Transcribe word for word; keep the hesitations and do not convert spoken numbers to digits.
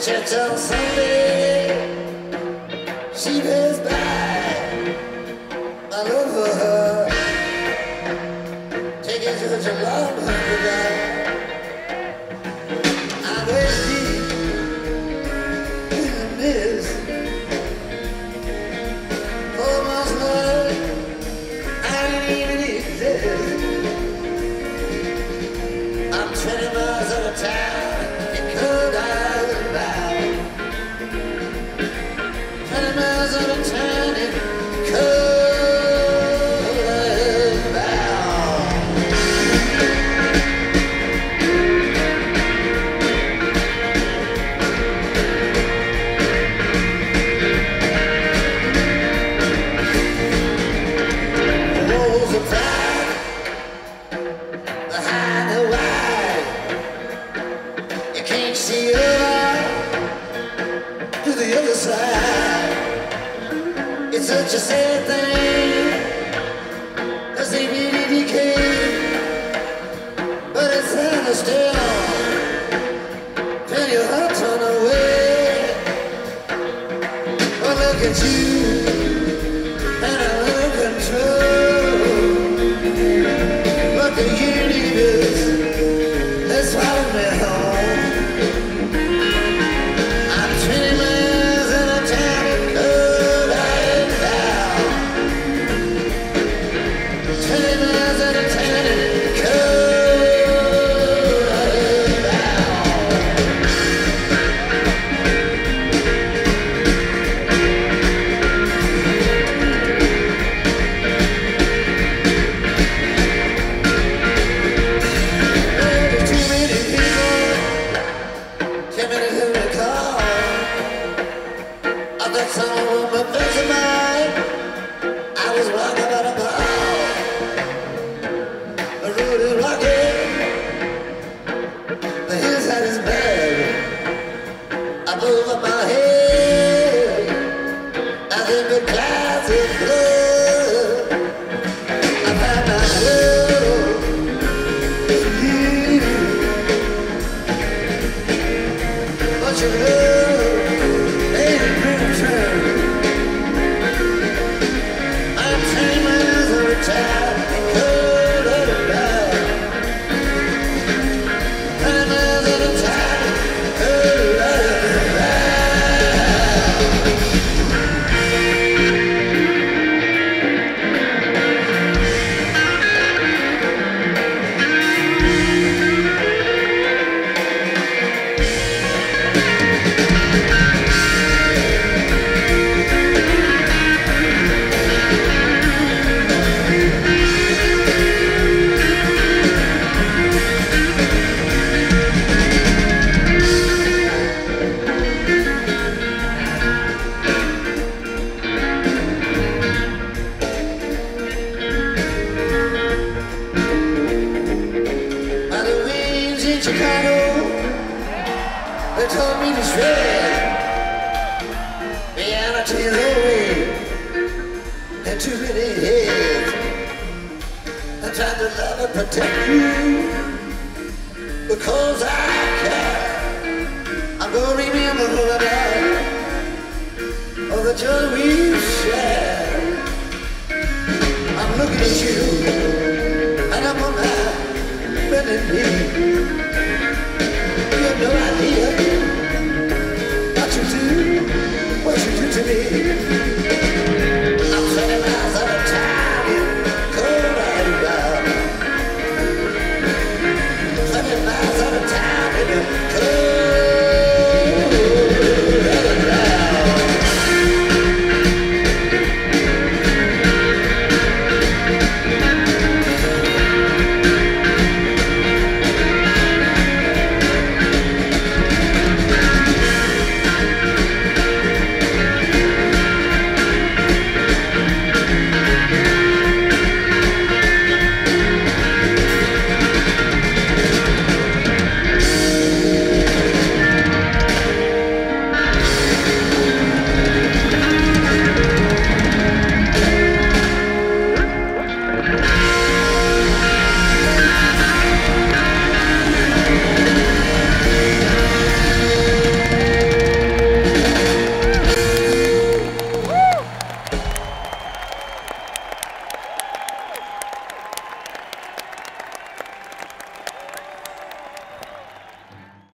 church on Sunday, she passed by. My love for her, taking such a long time to die. I'm way deep in the mist. For my love, I didn't even exist. I'm twenty miles out of town in cold Island Bound. Twenty miles out of town in cold it's such a sad thing as they really decay, but it's there to stay on till your heart turn away. But look at you, and I'm in control. But the universe has followed me home. I'm twenty miles in a town in cold Island Bound. Twenty miles in a town in cold Island Bound. There's too many people coming into the car. I thought someone was my friends of mine. I was walking by the bar. The road is rocky, the hillside is bad. Up over my head, nothing but clouds of blood. I found my love in you, but your love ain't in return. I'm ten miles out of town in cold Island Bound. Ten miles out of town in cold Island Bound. By the winds in Chicago, they told me to shred. Reality is away, and too many heads. I tried to love and protect you because I care. I'm gonna remember who I am, all the joy we shared. I'm looking at you, and I'm on my bending knee. You have no idea what you do, what you do to me.